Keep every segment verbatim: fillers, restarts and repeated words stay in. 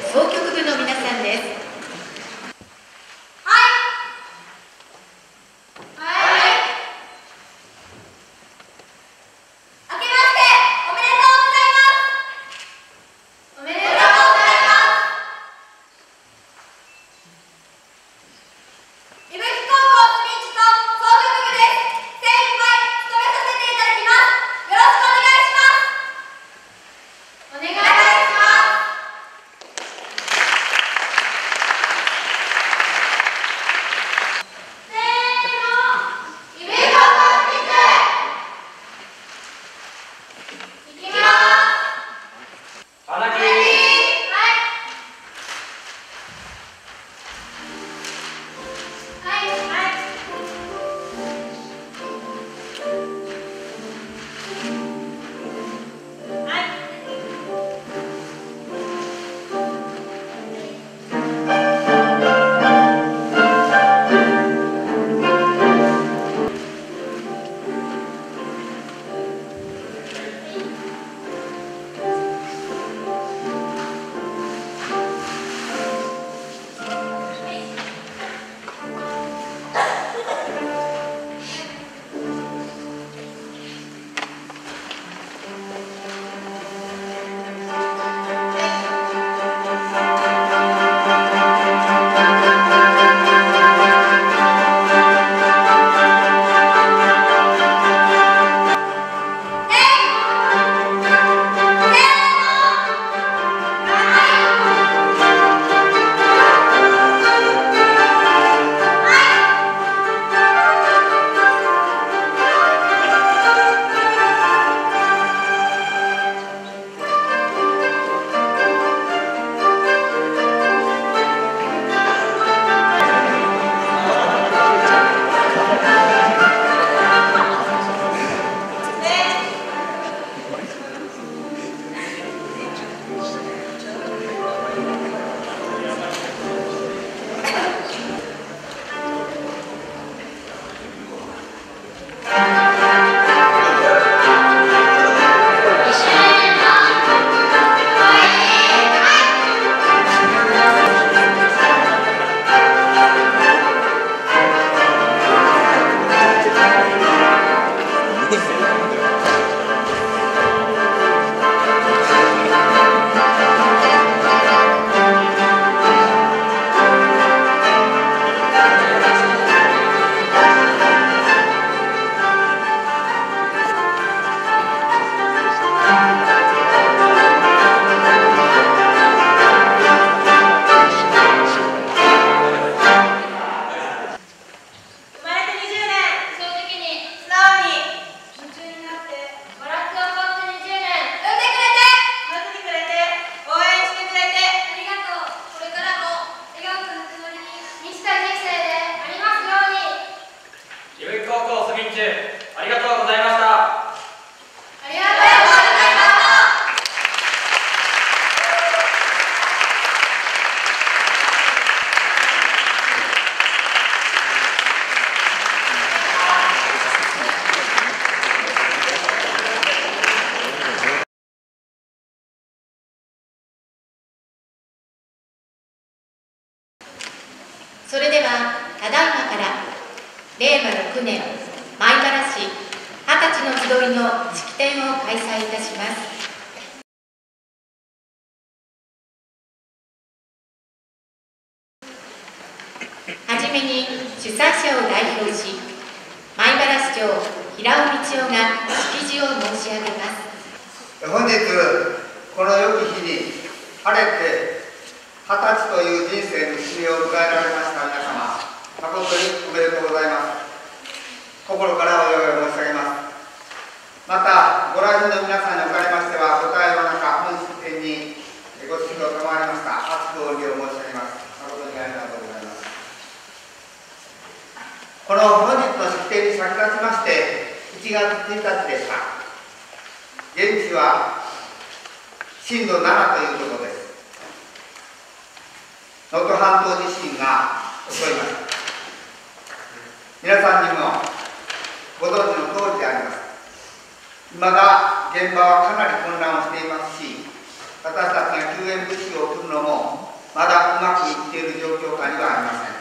総局部の皆さんです。 ありがとうございました。 ありがとうございました。それではただいまかられいわろくねん米原市二十歳の集いの式典を開催いたします。はじめに主催者を代表し、米原市長平尾道夫が式辞を申し上げます。 本日この良き日に晴れて二十歳という人生の節目を迎えられました皆様、誠におめでとうございます。心からお祝いを申し上げます。またご来賓の皆さんにおかれましては、ご対応の中本式典にご出席を賜りました厚く御礼を申し上げます。誠にありがとうございます。この本日の式典に先立ちましていちがつついたちでした。現地は震度ななということです。能登半島地震が襲いました。皆さんにもご存知の通りであります。いまだ現場はかなり混乱をしていますし、私たちが救援物資を送るのもしている状況下にはありません。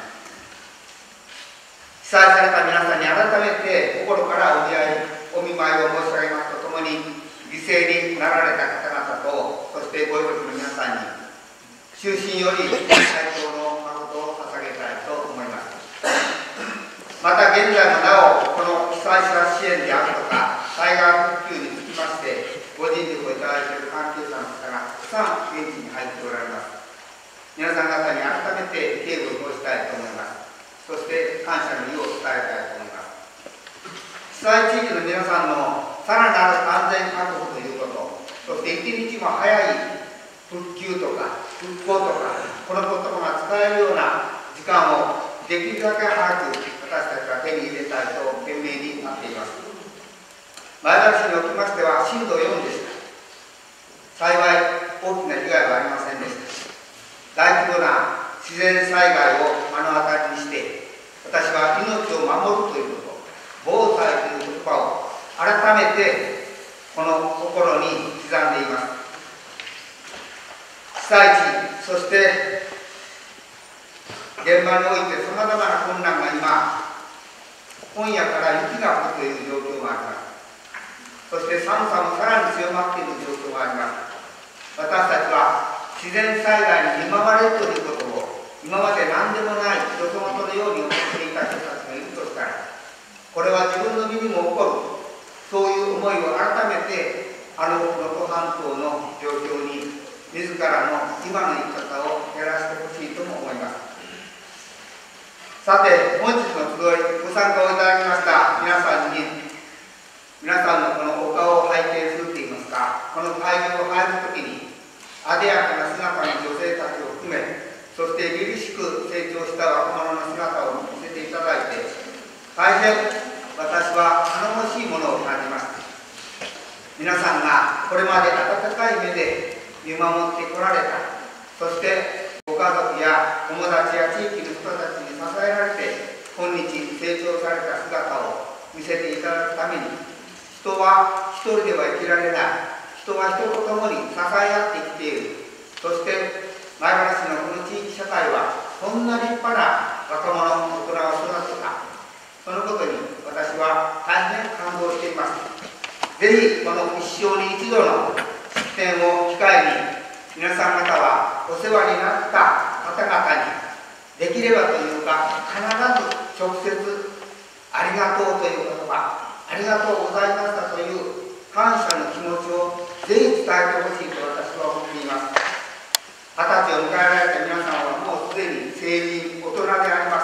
被災された皆さんに改めて心からお見合い、お見舞いを申し上げますとともに、犠牲になられた方々と、そしてご遺族の皆さんに、衷心より哀悼の誠を捧げたいと思います。また現在もなお、この被災者支援であるとか、災害復旧につきまして、ご尽力をいただいている関係者の方がたくさん現地に入っておられます。皆さん方に改めて敬意を表したいと思います。そして感謝の意を伝えたいと思います。被災地域の皆さんのさらなる安全確保ということ、そして一日も早い復旧とか復興とか、このことが使えるような時間をできるだけ早く私たちは手に入れたいと懸命になっています。前原市におきましては震度よんでした。幸い大きな被害はありませんでした。大規模な自然災害を目の当たりにして、私は命を守るということ、防災という言葉を改めてこの心に刻んでいます。被災地、そして現場においてさまざまな困難が今、今夜から雪が降るという状況があります。そして寒さもさらに強まっている状況があります。私たちは自然災害に見舞われるということを今まで何でもないよそごとのように思っていた人たちがいるとしたら、これは自分の身にも起こる、そういう思いを改めてあの能登半島の状況に自らの今の生き方を照らしてほしいとも思います。さて、本日の集いご参加をいただきました皆さんに、皆さんのこのお顔を拝見するといいますか、この会場を入るときにあでやかな姿の女性たちを含め、そして凛々しく成長した若者の姿を見せていただいて、大変私は頼もしいものを感じます。皆さんがこれまで温かい目で見守ってこられた、そしてご家族や友達や地域の人たちに支えられて今日成長された姿を見せていただくために、人は一人では生きられない、人は人と共に支え合ってきている、そして前原市のこの地域社会はこんな立派な若者、大人を育てた、そのことに私は大変感動しています。ぜひこの一生に一度の式典を機会に、皆さん方はお世話になった方々にできればというか、必ず直接ありがとうという言葉、ありがとうございましたという感謝の気持ちをぜひ伝えてほしいと私は思っています。二十歳を迎えられた皆さんはもうすでに成人、大人であります。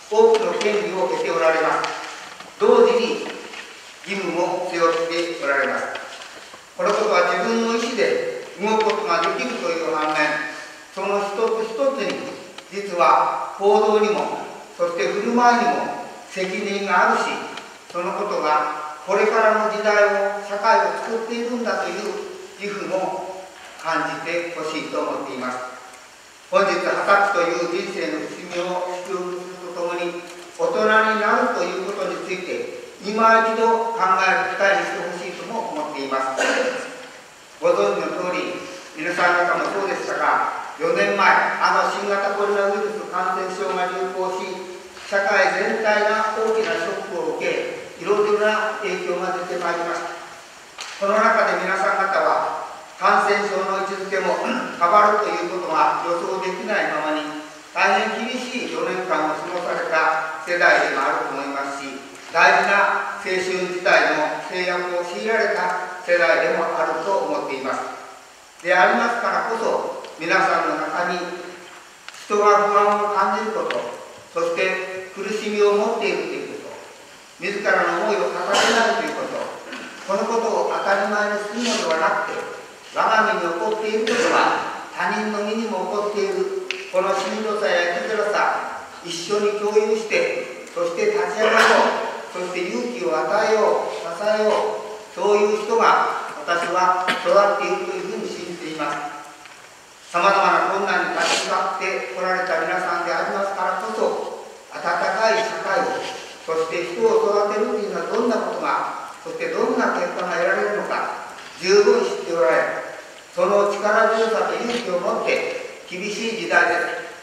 多くの権利を得ておられます。同時に義務も背負っておられます。このことは自分の意思で動くことができるという反面、その一つ一つに実は行動にも、そして振る舞いにも責任があるし、そのことがこれからの時代を、社会を作っているんだという自負も感じてほしいと思っています。本日二十歳という人生の節目を祝福するとともに、大人になるということについて今一度考える機会にしてほしいとも思っています。ご存知の通り、皆さん方もそうでしたが、よねんまえあの新型コロナウイルス感染症が流行し、社会全体が大きなショックを受け、いろいろな影響が出てまいりました。この中で皆さん方は感染症の位置づけも変わるということが予想できないままに、大変厳しいよねんかんを過ごされた世代でもあると思いますし、大事な青春時代の制約を強いられた世代でもあると思っています。でありますからこそ、皆さんの中に人が不安を感じること、そして苦しみを持っているということ、自らの思いを語れないということ、このことを当たり前にするのではなくて、我が身に起こっていることは他人の身にも起こっている、このしんどさや生きづらさ、一緒に共有して、そして立ち上がろう、そして勇気を与えよう、支えよう、そういう人が私は育っているというふうに信じています。さまざまな困難に立ち向かってこられた皆さんでありますからこそ、温かい社会を、そして人を育てるというのはどんなことが、そしてどんな結果が得られるのか、十分知っておられる。その力強さと勇気を持って、厳しい時代で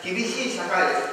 厳しい社会です。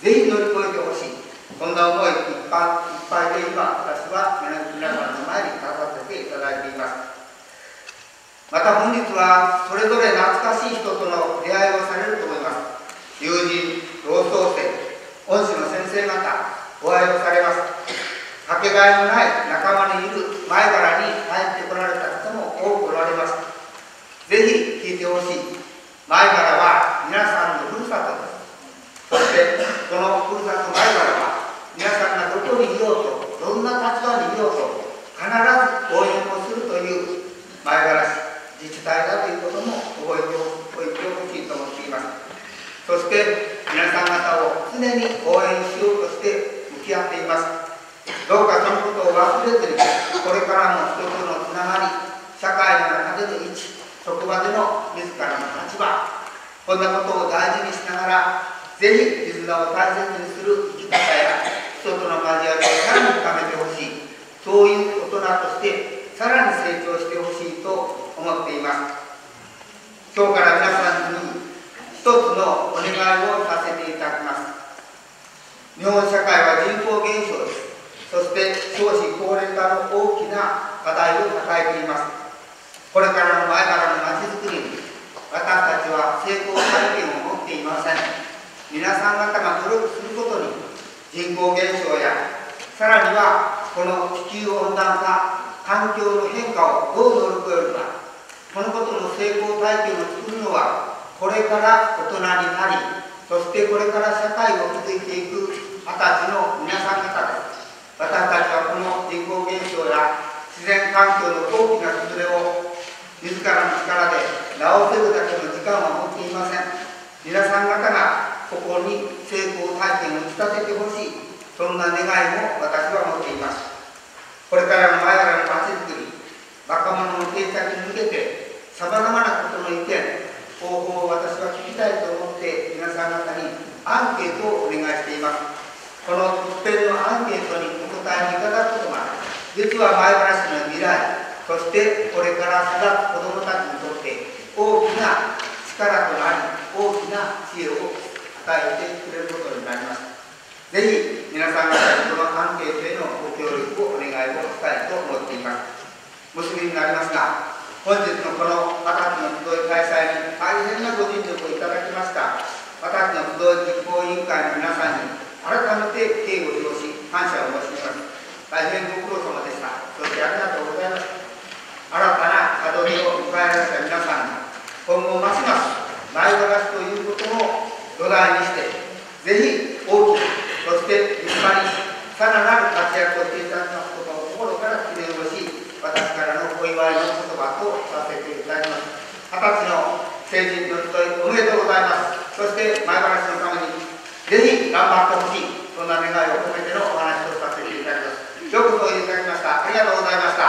ぜひ乗り越えてほしい。そんな思いいっぱいいっぱいで今、私は皆さんの前に立たせていただいています。また本日はそれぞれ懐かしい人との出会いをされると思います。友人、同窓生、恩師の先生方、お会いをされます。かけがえのない仲間にいる前原に帰ってこられた方も多くおられます。ぜひ聞いてほしい。前原は皆さんのふるさとです。そしてこのふるさと前原は皆さんがどこにいようと、どんな立場にいようと必ず応援をするという前原市自治体だということも覚えておいてほしいと思っています。そして皆さん方を常に応援しようとして向き合っています。どうかそのことを忘れずに、これからも人とのつながり、社会の中での位置、職場での自らの立場、こんなことを大事にしながら、ぜひ絆を大切にする生き方や人との交わりをさらに深めてほしい、そういう大人としてさらに成長してほしいと思っています。今日から皆さんに一つのお願いをさせていただきます。日本社会は人口減少です。そして少子高齢化の大きな課題を抱えています。これからの前原のまちづくりに私たちは成功体験を持っていません。皆さん方が努力することに人口減少やさらにはこの地球温暖化、環境の変化をどう乗り越えるか、このことの成功体験を作るのはこれから大人になり、そしてこれから社会を築いていく二十歳の皆さん方です。私たちはこの人口減少や自然環境の大きな崩れを自らの力で直せるだけの時間は持っていません。皆さん方がここに成功体験を聞かせてほしい、そんな願いも私は持っています。これからの前原のまちづくり、若者の定着に向けてさまざまなことの意見、方法を私は聞きたいと思って皆さん方にアンケートをお願いしています。この特典のアンケートにお答えいただくことが、実は前原市の未来、そしてこれから育つ子どもたちにとって大きな力となり、大きな知恵を与えてくれることになります。ぜひ皆さん方にこのアンケートへのご協力をお願いをしたいと思っています。結びになりますが、本日のこの私の集い開催に大変なご尽力をいただきました私の集い実行委員会の皆さんに改めて敬意を表し感謝を申し上げます。大変ご苦労様でした。そしてありがとうございます。新たな門出を迎えられた皆さんが今後ますます前原市ということを土台にしてぜひ大きく、そして立派にさらなる活躍をしていただきますことを心から記念をし、私からのお祝いの言葉とさせていただきます。二十歳の成人の集いおめでとうございます。そして前原市のためにぜひ頑張ってほしい、そんな願いを込めてのお話をさせていただきます。よくおいでいただきました。ありがとうございました。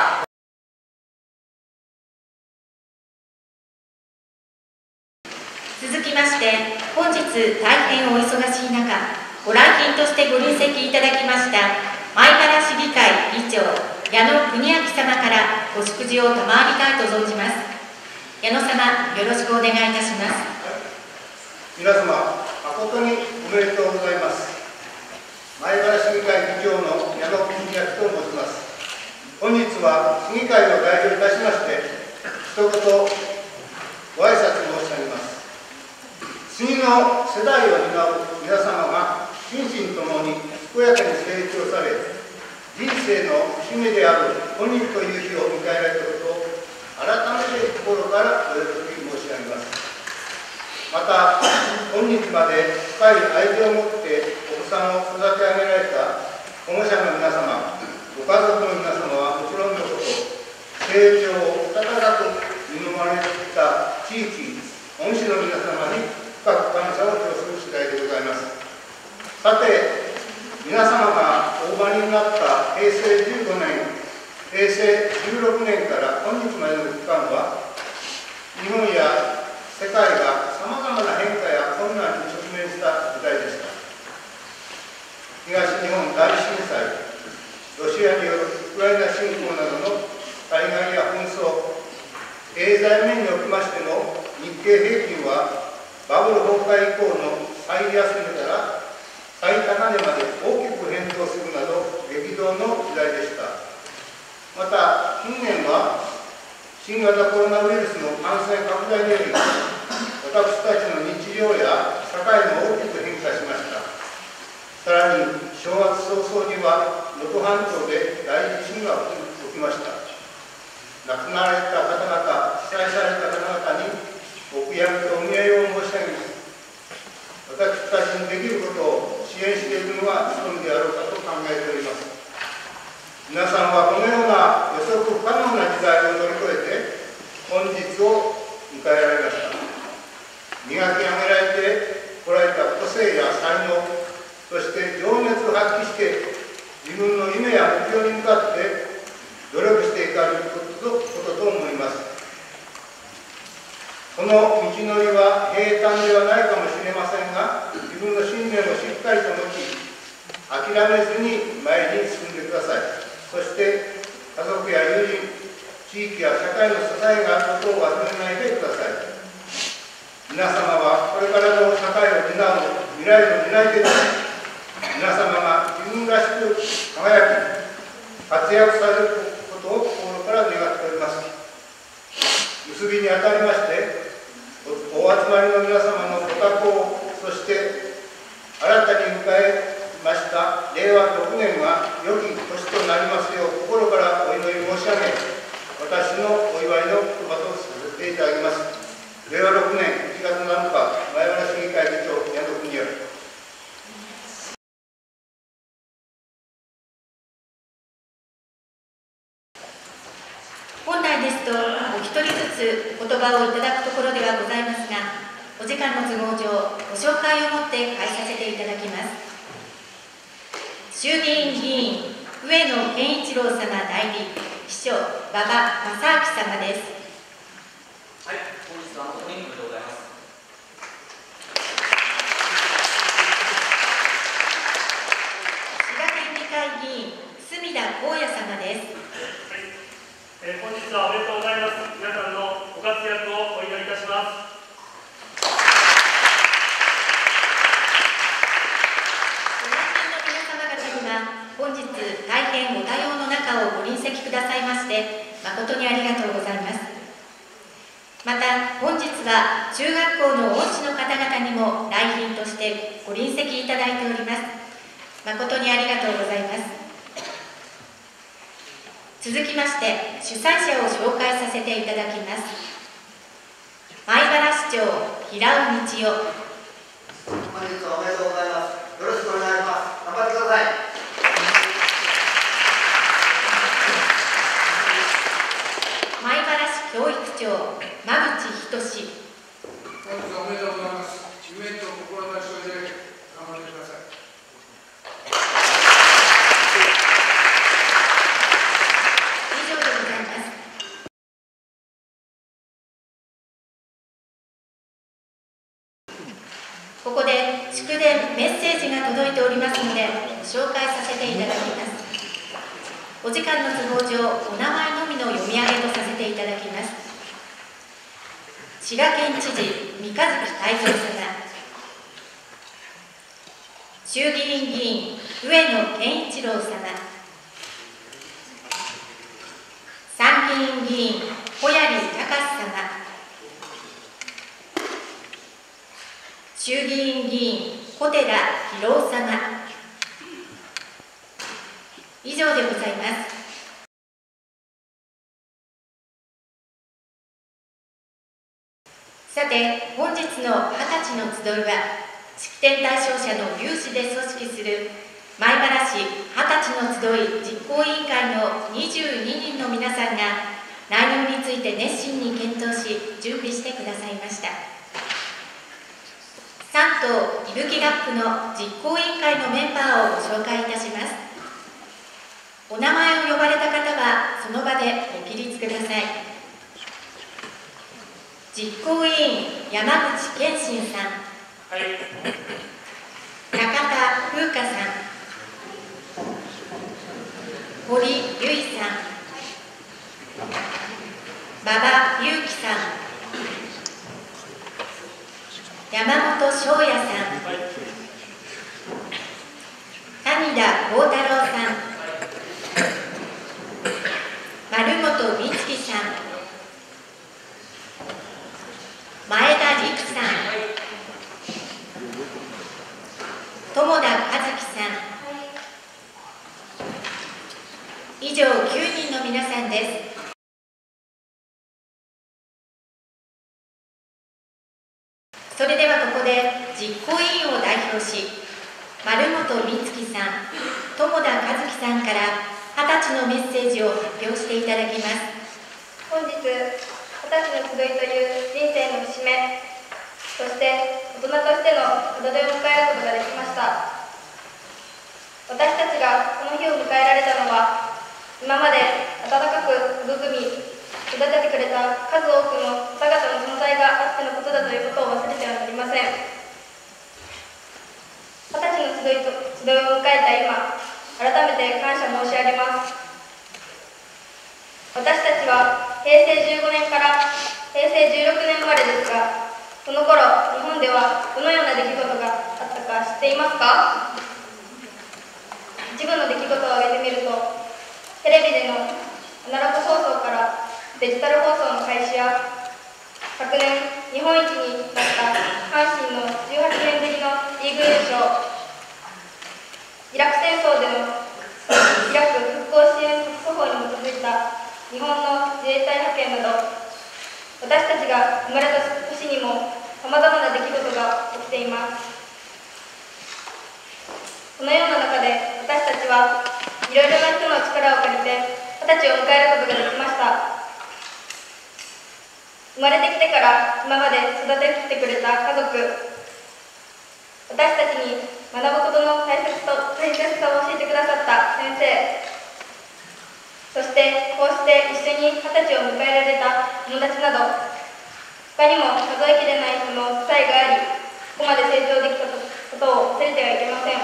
続きまして本日大変お忙しい中、ご来賓としてご臨席いただきました前原市議会議長矢野邦明様からご祝辞を賜りたいと存じます。矢野様、よろしくお願いいたします。 皆様、誠におめでとうございます。前原市議会議長の矢野邦明と申します。本日は市議会を代表いたしまして一言ご挨拶申し上げます。次の世代を担う皆様が心身ともに健やかに成長され、人生の節目である本日という日を迎えられたことを改めて心からお喜び申し上げます。また、本日まで深い愛情を持ってお子さんを育て上げられた保護者の皆様、ご家族の皆様はもちろんのこと、成長を温かく見守られてきた地域、恩師の皆様に深く感謝を表する次第でございます。さて、皆様がお生まれになったへいせいじゅうごねん、へいせいじゅうろくねんから本日までの期間は、日本や世界がさまざまな変化や困難に直面した時代でした。東日本大震災、ロシアによるウクライナ侵攻などの災害や紛争、経済面におきましても日経平均はバブル崩総会以降の最安値から最高値まで大きく変動するなど激動の時代でした。また近年は新型コロナウイルスの感染拡大により私たちの日常や社会も大きく変化しました。さらに正月早々には能登半島で大地震が起きました。亡くなられた方々、被災された方々にお悔やみとお見舞いを申し上げます。私たちにできることを支援していくのが務めであろうかと考えております。皆さんはこのような予測不可能な時代を乗り越えて本日を迎えられました。磨き上げられてこられた個性や才能、そして情熱を発揮して自分の夢や目標に向かって努力していかれることと思います。その道のりは平坦ではないかもしれませんが、自分の信念をしっかりと持ち、諦めずに前に進んでください。そして家族や友人、地域や社会の支えがあることを忘れないでください。皆様はこれからの社会を担う未来の担い手です。皆様が自分らしく輝き、活躍されることを心から願っております。結びにあたりまして、お集まりの皆様のご多幸、そして新たに迎えましたれいわろくねんが良き年となりますよう心からお祈り申し上げ、私のお祝いの言葉とさせていただきます。れいわろくねんいちがつなのか、前原市議会議長、矢野邦明。 本来ですと、お一人ずつお言葉をいただくところではございますが、お時間の都合上、ご紹介をもって返させていただきます。衆議院議員、上野健一郎様代理、秘書、馬場正明様です。 はい、本日は誠におめでとうございます。 滋賀県議会議員、隅田光也様です。 えー、本日はおめでとうございます。皆さんのご活躍をお祈りいたします。 ご来賓の皆様方には、本日大変ご多様の中をご臨席くださいまして、誠にありがとうございます。また、本日は中学校の恩師の方々にも来賓としてご臨席いただいております。誠にありがとうございます。続きまして、主催者を紹介させていただきます。米原市長、平尾道夫。 本日はおめでとうございます。よろしくお願いします。頑張ってください。 米原市教育長、馬淵仁。 本日はおめでとうございます。夢と志を抱いて頑張ってください。 ここで祝電メッセージが届いておりますのでご紹介させていただきます。お時間の都合上、お名前のみの読み上げとさせていただきます。滋賀県知事、三日月泰造様。衆議院議員、上野健一郎様。参議院議員、小槍隆様。衆議院議員、小寺博夫様。以上でございます。さて、本日の二十歳の集いは、式典対象者の有志で組織する米原市二十歳の集い実行委員会のにじゅうににんの皆さんが内容について熱心に検討し、準備してくださいました。さん党いぶき学区の実行委員会のメンバーをご紹介いたします。お名前を呼ばれた方はその場でご起立ください。実行委員、山口健信さん。 はい。 中田風花さん。堀由衣さん。馬場裕樹さん。山本翔翔也さん、谷田幸太郎さん、丸本美月さん、前田陸さん、友田和樹さん、以上きゅうにんの皆さんです。それではここで実行委員を代表し、丸本美月さん、友田和樹さんから二十歳のメッセージを発表していただきます。 本日、二十歳の集いという人生の節目、そして大人としての門出を迎えることができました。私たちがこの日を迎えられたのは、今まで温かく育み、育ててくれた数多くの方々の存在があってのことだということを忘れてはなりません。二十歳の集いと集いを迎えた今、改めて感謝申し上げます。私たちはへいせいじゅうごねんからへいせいじゅうろくねん生まれですが、この頃、日本ではどのような出来事があったか知っていますか？一部の出来事を挙げてみると、テレビでのアナログ放送からデジタル放送の開始や、昨年日本一になった阪神のじゅうはちねんぶりのリーグ優勝、イラク戦争でのイラク復興支援措法に基づいた日本の自衛隊派遣など、私たちが生まれた年にもさまざまな出来事が起きています。このような中で私たちはいろいろな人の力を借りて二十歳を迎えることができました。生まれてきてから今まで育ててきてくれた家族、私たちに学ぶことの大切と大切さを教えてくださった先生、そしてこうして一緒に二十歳を迎えられた友達など、他にも数えきれない人の支えがあり、ここまで成長できたことを忘れてはいけません。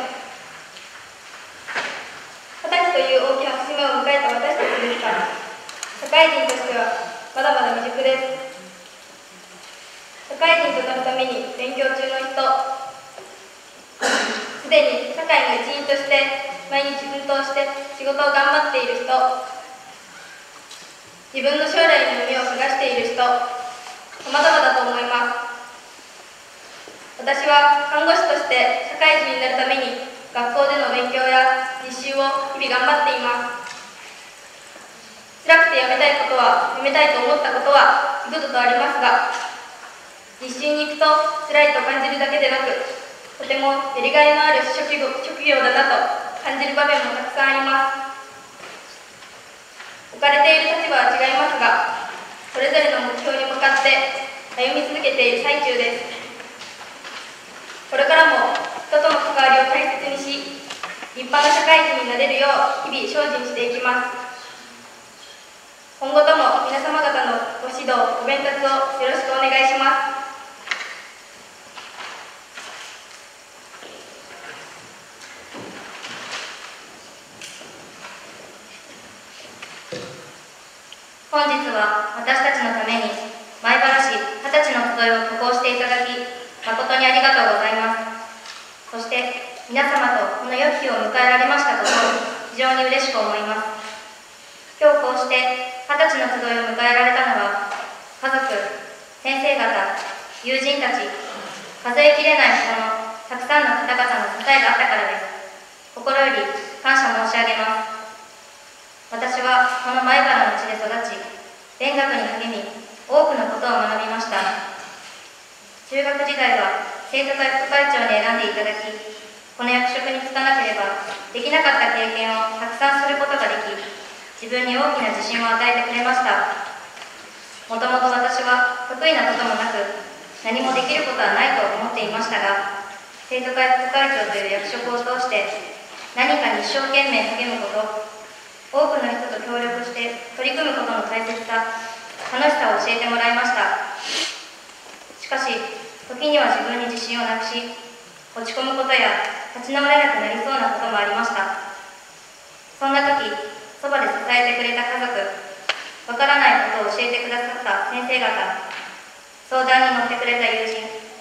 二十歳という大きな節目を迎えた私たちですが、社会人としてはまだまだ未熟です。社会人となるために勉強中の人、すでに社会の一員として毎日奮闘して仕事を頑張っている人、自分の将来の夢を探している人、さまざまだと思います。私は看護師として社会人になるために学校での勉強や実習を日々頑張っています。辛くてやめたいことは、やめたいと思ったことは幾度とありますが、実習に行くと辛いと感じるだけでなく、とてもやりがいのある職業、職業だなと感じる場面もたくさんあります。置かれている立場は違いますが、それぞれの目標に向かって歩み続けている最中です。これからも人との関わりを大切にし、立派な社会人になれるよう日々精進していきます。今後とも皆様方のご指導、ご鞭撻をよろしくお願いします。 本日は私たちのために米原市二十歳の集いを渡航していただき、誠にありがとうございます。そして皆様とこの良き日を迎えられましたことを非常に嬉しく思います。今日こうして二十歳の集いを迎えられたのは、家族、先生方、友人たち、数えきれない人のたくさんの方々の支えがあったからです。心より感謝申し上げます。私はこの米原の地で育ち、勉学に励み、多くのことを学びました。中学時代は生徒会副会長に選んでいただき、この役職に就かなければできなかった経験をたくさんすることができ、自分に大きな自信を与えてくれました。もともと私は得意なこともなく、何もできることはないと思っていましたが、生徒会副会長という役職を通して何かに一生懸命励むこと、多くの人と協力して取り組むことの大切さ、楽しさを教えてもらいました。しかし、時には自分に自信をなくし、落ち込むことや立ち直れなくなりそうなこともありました。そんな時、そばで支えてくれた家族、わからないことを教えてくださった先生方、相談に乗ってくれた友人、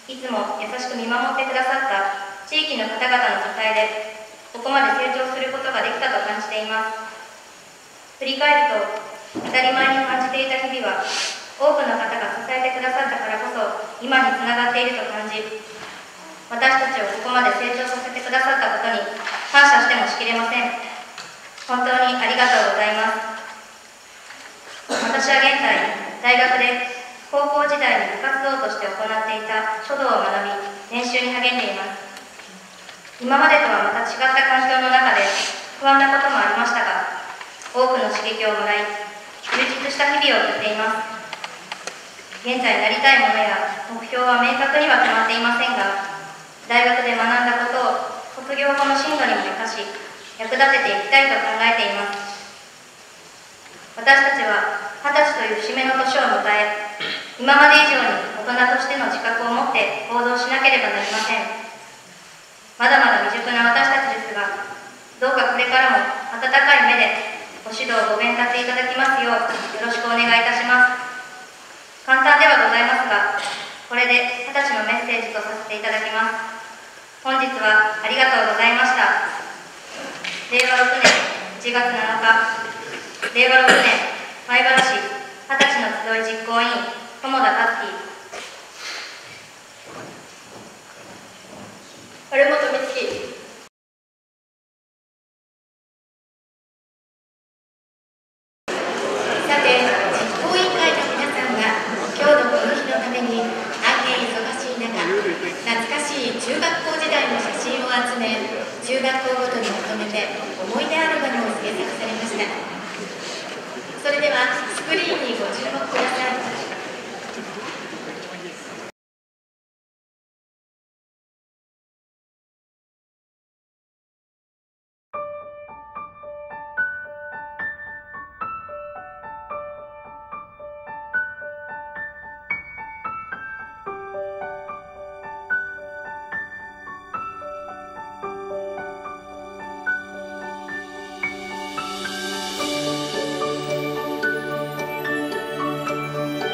いつも優しく見守ってくださった地域の方々の支えで、ここまで成長することができたと感じています。振り返ると、当たり前に感じていた日々は、多くの方が支えてくださったからこそ、今につながっていると感じ、私たちをここまで成長させてくださったことに感謝してもしきれません。本当にありがとうございます。私は現在、大学で高校時代に部活動として行っていた書道を学び、練習に励んでいます。今までとはまた違った環境の中で不安なこともありましたが、多くの刺激をもらい、充実した日々を送っています。現在なりたいものや目標は明確には決まっていませんが、大学で学んだことを卒業後の進路にも生かし、役立てていきたいと考えています。私たちは二十歳という節目の年を迎え、今まで以上に大人としての自覚を持って行動しなければなりません。まだまだ未熟な私たちですが、どうかこれからも温かい目でご指導ご鞭撻いただきますよう、よろしくお願いいたします。簡単ではございますが、これで二十歳のメッセージとさせていただきます。本日はありがとうございました。れいわろくねんいちがつなのか、れいわろくねん米原市二十歳の集い実行委員、友田克樹。 丸本美月。 さて、実行委員会の皆さんが今日のこの日のために大変忙しい中、懐かしい中学校時代の写真を集め、中学校ごとにまとめて思い出アルバムを制作されました。それではスクリーンにご注目ください。 「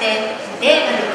て令和